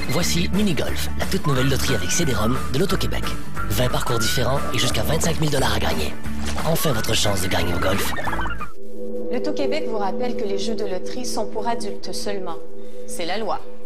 Voici Mini Golf, la toute nouvelle loterie avec CD-ROM de l'Auto-Québec. 20 parcours différents et jusqu'à 25 000 $ à gagner. Enfin votre chance de gagner au golf. L'Auto-Québec vous rappelle que les jeux de loterie sont pour adultes seulement. C'est la loi.